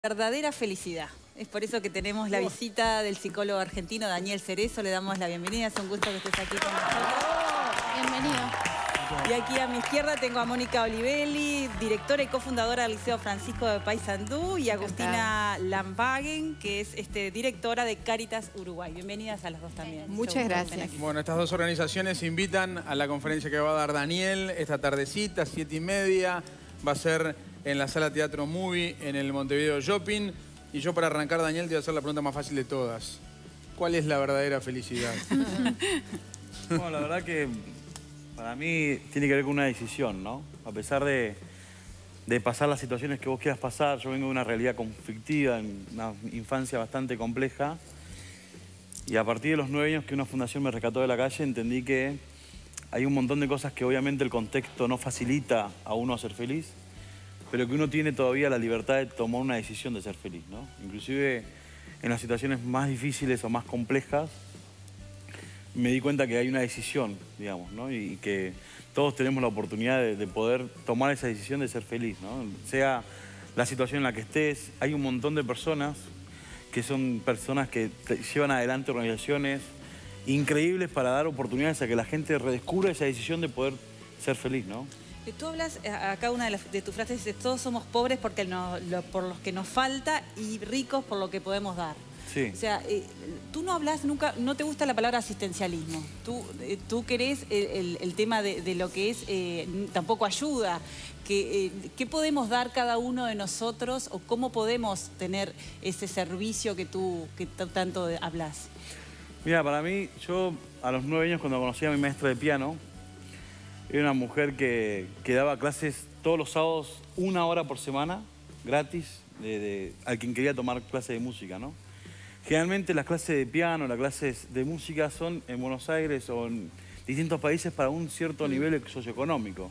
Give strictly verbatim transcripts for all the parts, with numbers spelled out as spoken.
Verdadera felicidad. Es por eso que tenemos la visita del psicólogo argentino Daniel Cerezo. Le damos la bienvenida. Es un gusto que estés aquí con nosotros. Bienvenido. Y aquí a mi izquierda tengo a Mónica Olivelli, directora y cofundadora del Liceo Francisco de Paysandú, y Agustina Lambagen, que es este, directora de Cáritas Uruguay. Bienvenidas a las dos también. Muchas gracias. Bueno, estas dos organizaciones invitan a la conferencia que va a dar Daniel esta tardecita, siete y media. Va a ser en la Sala Teatro Movie, en el Montevideo Shopping. Y yo, para arrancar, Daniel, te voy a hacer la pregunta más fácil de todas. ¿Cuál es la verdadera felicidad? Bueno, la verdad que para mí tiene que ver con una decisión, ¿no? A pesar de, de pasar las situaciones que vos quieras pasar, yo vengo de una realidad conflictiva, en una infancia bastante compleja. Y a partir de los nueve años que una fundación me rescató de la calle, entendí que hay un montón de cosas que obviamente el contexto no facilita a uno a ser feliz, pero que uno tiene todavía la libertad de tomar una decisión de ser feliz, ¿no? Inclusive en las situaciones más difíciles o más complejas, me di cuenta que hay una decisión, digamos, ¿no? Y que todos tenemos la oportunidad de, de poder tomar esa decisión de ser feliz, ¿no? Sea la situación en la que estés, hay un montón de personas que son personas que llevan adelante organizaciones increíbles para dar oportunidades a que la gente redescubra esa decisión de poder ser feliz, ¿no? Tú hablas, acá una de, las, de tus frases dice: todos somos pobres porque no, lo, por los que nos falta y ricos por lo que podemos dar. Sí. O sea, eh, tú no hablas nunca, no te gusta la palabra asistencialismo. Tú, eh, tú querés el, el, el tema de, de lo que es, eh, tampoco ayuda. Que, eh, ¿Qué podemos dar cada uno de nosotros o cómo podemos tener ese servicio que tú que tanto hablas? Mira, para mí, yo a los nueve años, cuando conocí a mi maestra de piano, era una mujer que, que daba clases todos los sábados, una hora por semana, gratis, de, de, a quien quería tomar clases de música, ¿no? Generalmente las clases de piano, las clases de música son en Buenos Aires o en distintos países para un cierto nivel socioeconómico.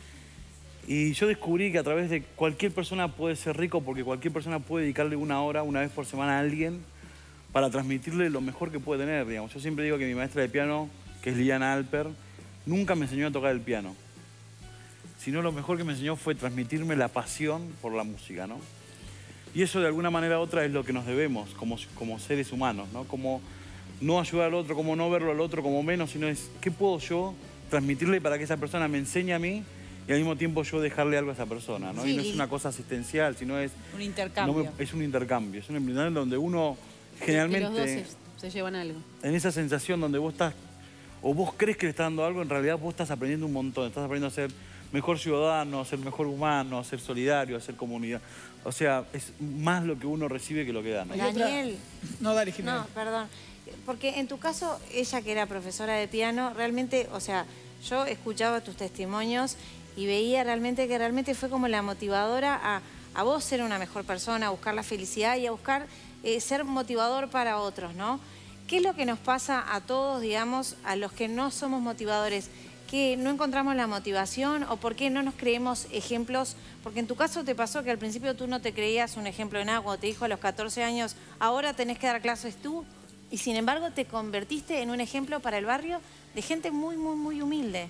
Y yo descubrí que a través de cualquier persona puede ser rico, porque cualquier persona puede dedicarle una hora, una vez por semana a alguien para transmitirle lo mejor que puede tener, digamos. Yo siempre digo que mi maestra de piano, que es Liliana Alper, nunca me enseñó a tocar el piano, sino lo mejor que me enseñó fue transmitirme la pasión por la música, ¿no? Y eso de alguna manera u otra es lo que nos debemos como, como seres humanos, ¿no? Como no ayudar al otro, como no verlo al otro como menos, sino es ¿qué puedo yo transmitirle para que esa persona me enseñe a mí y al mismo tiempo yo dejarle algo a esa persona, ¿no? Sí. Y no es una cosa asistencial, sino es un intercambio. No me, es un intercambio, es un intercambio donde uno generalmente... Y los dos se, se llevan algo. En esa sensación donde vos estás, o vos crees que le estás dando algo, en realidad vos estás aprendiendo un montón. Estás aprendiendo a ser mejor ciudadano, a ser mejor humano, a ser solidario, a ser comunidad. O sea, es más lo que uno recibe que lo que da, ¿no? Daniel. No, dale, Jimena. No, perdón. Porque en tu caso, ella que era profesora de piano, realmente, o sea, yo escuchaba tus testimonios y veía realmente que realmente fue como la motivadora a, a vos ser una mejor persona, a buscar la felicidad y a buscar eh, ser motivador para otros, ¿no? ¿Qué es lo que nos pasa a todos, digamos, a los que no somos motivadores? ¿Que no encontramos la motivación o por qué no nos creemos ejemplos? Porque en tu caso te pasó que al principio tú no te creías un ejemplo en agua, te dijo a los catorce años, ahora tenés que dar clases tú, y sin embargo te convertiste en un ejemplo para el barrio de gente muy, muy, muy humilde.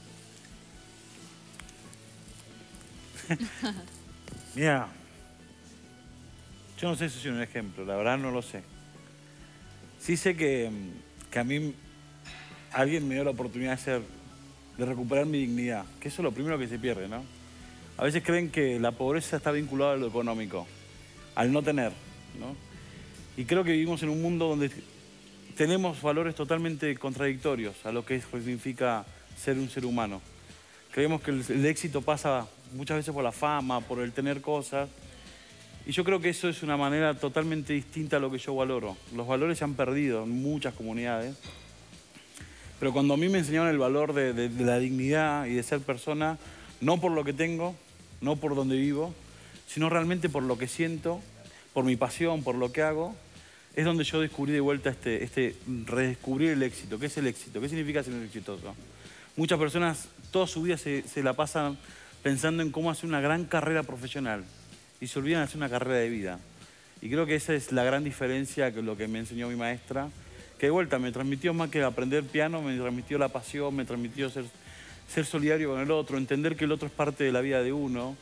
Mira, yo no sé si soy un ejemplo, la verdad no lo sé. Sí sé que, que a mí alguien me dio la oportunidad de ser, de recuperar mi dignidad, que eso es lo primero que se pierde, ¿no? A veces creen que la pobreza está vinculada a lo económico, al no tener, ¿no? Y creo que vivimos en un mundo donde tenemos valores totalmente contradictorios a lo que significa ser un ser humano. Creemos que el, el éxito pasa muchas veces por la fama, por el tener cosas. Y yo creo que eso es una manera totalmente distinta a lo que yo valoro. Los valores se han perdido en muchas comunidades. Pero cuando a mí me enseñaron el valor de, de, de la dignidad y de ser persona, no por lo que tengo, no por donde vivo, sino realmente por lo que siento, por mi pasión, por lo que hago, es donde yo descubrí de vuelta este, este redescubrir el éxito. ¿Qué es el éxito? ¿Qué significa ser exitoso? Muchas personas toda su vida se, se la pasan pensando en cómo hacer una gran carrera profesional y se olvidan de hacer una carrera de vida. Y creo que esa es la gran diferencia que lo que me enseñó mi maestra, que de vuelta me transmitió más que aprender piano, me transmitió la pasión, me transmitió ser, ser solidario con el otro, entender que el otro es parte de la vida de uno,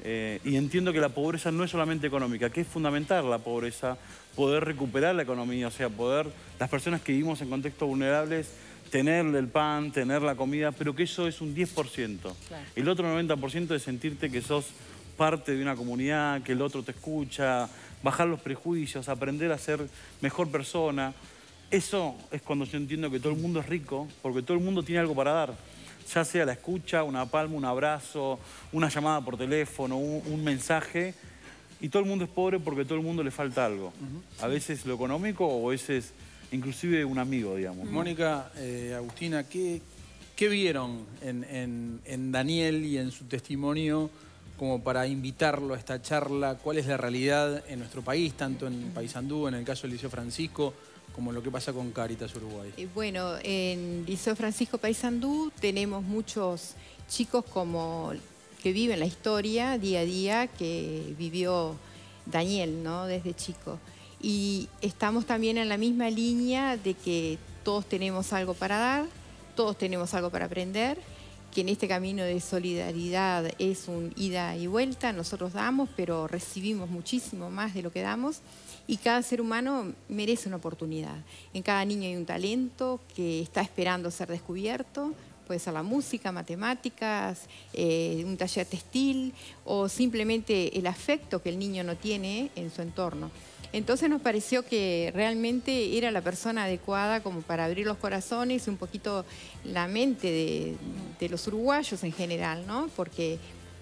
Eh, y entiendo que la pobreza no es solamente económica, que es fundamental la pobreza, poder recuperar la economía, o sea, poder, las personas que vivimos en contextos vulnerables, tener el pan, tener la comida, pero que eso es un diez por ciento. Claro. El otro noventa por ciento es sentirte que sos parte de una comunidad, que el otro te escucha, bajar los prejuicios, aprender a ser mejor persona. Eso es cuando yo entiendo que todo el mundo es rico, porque todo el mundo tiene algo para dar. Ya sea la escucha, una palma, un abrazo, una llamada por teléfono, un, un mensaje. Y todo el mundo es pobre porque a todo el mundo le falta algo. Uh-huh. A veces lo económico o a veces inclusive un amigo, digamos. Mónica, eh, Agustina, ¿qué, qué vieron en, en, en Daniel y en su testimonio como para invitarlo a esta charla? ¿Cuál es la realidad en nuestro país, tanto en Paysandú, en el caso del Liceo Francisco, como lo que pasa con Cáritas Uruguay? Eh, bueno, en Liceo Francisco Paysandú tenemos muchos chicos como que viven la historia día a día que vivió Daniel, ¿no? Desde chico. Y estamos también en la misma línea de que todos tenemos algo para dar, todos tenemos algo para aprender, que en este camino de solidaridad es un ida y vuelta, nosotros damos, pero recibimos muchísimo más de lo que damos. Y cada ser humano merece una oportunidad. En cada niño hay un talento que está esperando ser descubierto. Puede ser la música, matemáticas, eh, un taller textil o simplemente el afecto que el niño no tiene en su entorno. Entonces nos pareció que realmente era la persona adecuada como para abrir los corazones y un poquito la mente de, de los uruguayos en general, ¿no? Porque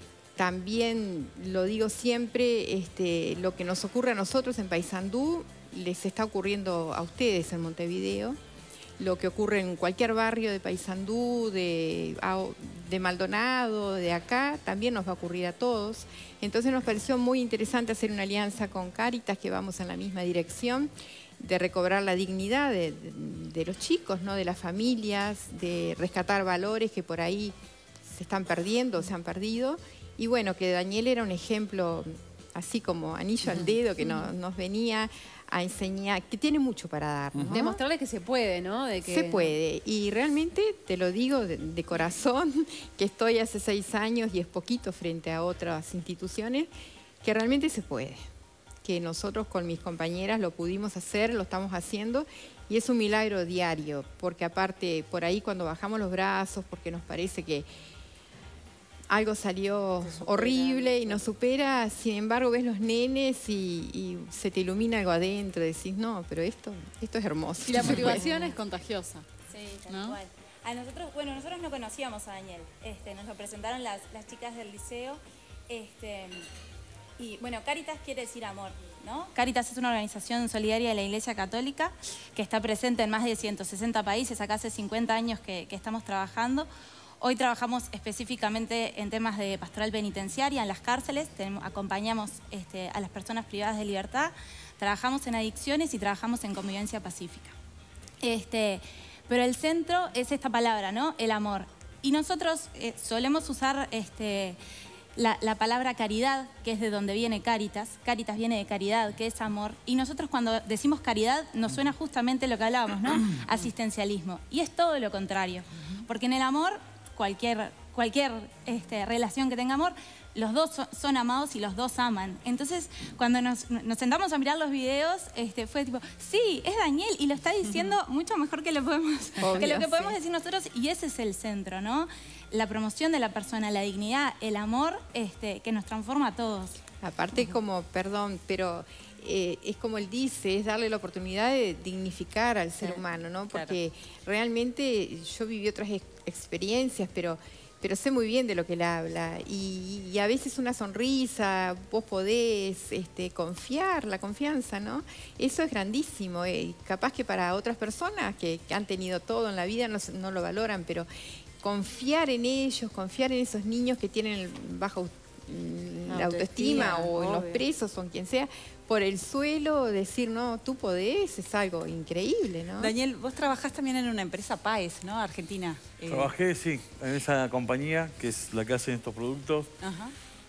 también, lo digo siempre, este, lo que nos ocurre a nosotros en Paysandú les está ocurriendo a ustedes en Montevideo. Lo que ocurre en cualquier barrio de Paysandú, de, de Maldonado, de acá, también nos va a ocurrir a todos. Entonces nos pareció muy interesante hacer una alianza con Cáritas, que vamos en la misma dirección, de recobrar la dignidad de, de, de los chicos, ¿no? De las familias, de rescatar valores que por ahí se están perdiendo, se han perdido. Y bueno, que Daniel era un ejemplo, así como anillo al dedo, que no, nos venía a enseñar, que tiene mucho para dar, ¿no? Demostrarle que se puede, ¿no? De que... Se puede. Y realmente, te lo digo de, de corazón, que estoy hace seis años y es poquito frente a otras instituciones, que realmente se puede. Que nosotros con mis compañeras lo pudimos hacer, lo estamos haciendo, y es un milagro diario, porque aparte, por ahí cuando bajamos los brazos, porque nos parece que algo salió horrible y nos supera, sin embargo ves los nenes y, y se te ilumina algo adentro, decís, no, pero esto, esto es hermoso. Y la motivación es contagiosa. Sí, tal ¿no? cual. A nosotros, bueno, nosotros no conocíamos a Daniel, este, nos lo presentaron las, las chicas del liceo, este, y bueno, Cáritas quiere decir amor, ¿no? Cáritas es una organización solidaria de la Iglesia Católica que está presente en más de ciento sesenta países, acá hace cincuenta años que, que estamos trabajando. Hoy trabajamos específicamente en temas de pastoral penitenciaria en las cárceles, tenemos, acompañamos este, a las personas privadas de libertad, trabajamos en adicciones y trabajamos en convivencia pacífica. Este, pero el centro es esta palabra, ¿no? El amor. Y nosotros eh, solemos usar este, la, la palabra caridad, que es de donde viene Cáritas. Cáritas viene de caridad, que es amor. Y nosotros cuando decimos caridad nos suena justamente lo que hablábamos, ¿no? Asistencialismo. Y es todo lo contrario. Porque en el amor... cualquier, cualquier este, relación que tenga amor, los dos son, son amados y los dos aman. Entonces, cuando nos, nos sentamos a mirar los videos, este, fue tipo, sí, es Daniel y lo está diciendo mucho mejor que lo, podemos, Obvio, que, lo que podemos sí. decir nosotros, y ese es el centro, ¿no? La promoción de la persona, la dignidad, el amor este, que nos transforma a todos. Aparte, como, perdón, pero... Eh, es como él dice, es darle la oportunidad de dignificar al ser humano, ¿no? Porque claro. realmente yo viví otras ex experiencias, pero, pero sé muy bien de lo que él habla. Y, y a veces una sonrisa, vos podés este, confiar, la confianza, ¿no? Eso es grandísimo. Eh. Capaz que para otras personas que, que han tenido todo en la vida no, no lo valoran, pero confiar en ellos, confiar en esos niños que tienen baja la autoestima, autoestima o obvio. en los presos o en quien sea, por el suelo, decir, no, tú podés, es algo increíble, ¿no? Daniel, vos trabajás también en una empresa Paes, ¿no? Argentina. Eh... Trabajé, sí, en esa compañía, que es la que hace estos productos. Ajá.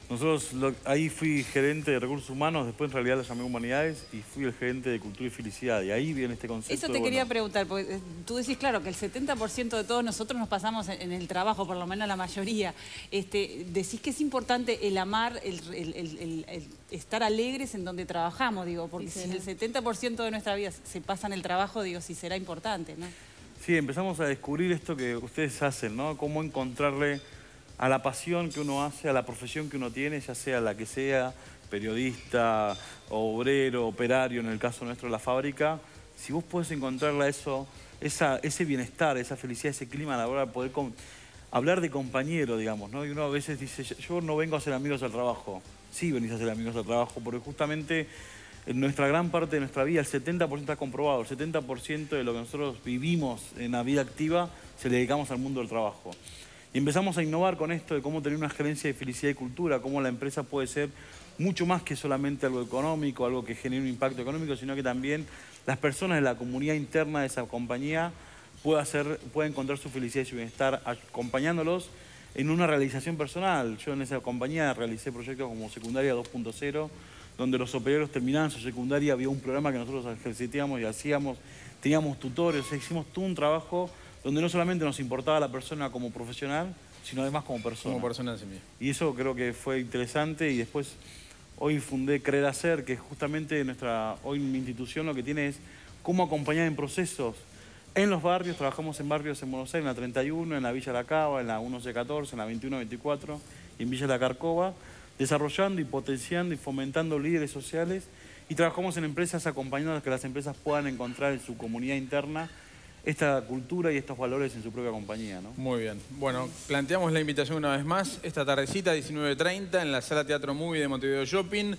Nosotros, lo- ahí fui gerente de recursos humanos, después en realidad la llamé humanidades y fui el gerente de cultura y felicidad. Y ahí viene este concepto. Eso te bueno, quería preguntar, porque eh, tú decís, claro, que el setenta por ciento de todos nosotros nos pasamos en, en el trabajo, por lo menos la mayoría. Este, decís que es importante el amar, el, el- el- el- el estar alegres en donde trabajamos, digo, porque Sí, si será. el setenta por ciento de nuestra vida se pasa en el trabajo, digo, sí será importante, ¿no? Sí, empezamos a descubrir esto que ustedes hacen, ¿no? Cómo encontrarle a la pasión que uno hace, a la profesión que uno tiene, ya sea la que sea, periodista, obrero, operario, en el caso nuestro de la fábrica, si vos podés encontrarle a eso, esa, ese bienestar, esa felicidad, ese clima laboral, poder con- hablar de compañero, digamos, ¿no? Y uno a veces dice, yo no vengo a ser amigos al trabajo. Sí venís a ser amigos al trabajo, porque justamente en nuestra gran parte de nuestra vida, el setenta por ciento está comprobado, el setenta por ciento de lo que nosotros vivimos en la vida activa se le dedicamos al mundo del trabajo. Y empezamos a innovar con esto de cómo tener una gerencia de felicidad y cultura, cómo la empresa puede ser mucho más que solamente algo económico, algo que genere un impacto económico, sino que también las personas de la comunidad interna de esa compañía puedan, hacer, puedan encontrar su felicidad y su bienestar acompañándolos en una realización personal. Yo en esa compañía realicé proyectos como Secundaria dos punto cero, donde los operarios terminaban su secundaria, había un programa que nosotros ejercitábamos y hacíamos, teníamos tutores, o sea, hicimos todo un trabajo donde no solamente nos importaba la persona como profesional, sino además como persona. Como persona en sí misma. Y eso creo que fue interesante y después hoy fundé Creer Hacer, que justamente nuestra, hoy mi institución lo que tiene es cómo acompañar en procesos. En los barrios, trabajamos en barrios en Buenos Aires, en la treinta y uno, en la Villa La Cava, en la once catorce, en la veintiuno veinticuatro y en Villa La Carcova, desarrollando y potenciando y fomentando líderes sociales y trabajamos en empresas acompañando a que las empresas puedan encontrar en su comunidad interna esta cultura y estos valores en su propia compañía, ¿no? Muy bien. Bueno, planteamos la invitación una vez más. Esta tardecita, diecinueve treinta, en la Sala Teatro Movie de Montevideo Shopping.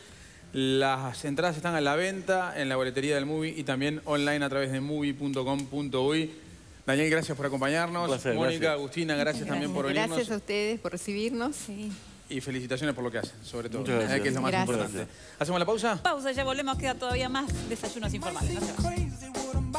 Las entradas están a la venta en la boletería del Movie y también online a través de movie punto com punto uy. Daniel, gracias por acompañarnos. Un placer, Mónica, gracias. Agustina, gracias, también por venirnos. Gracias a ustedes por recibirnos. Y felicitaciones por lo que hacen, sobre todo. Muchas gracias. eh, que es lo más Gracias. importante. ¿Hacemos la pausa? Pausa, ya volvemos, queda todavía más desayunos informales. No se vayan.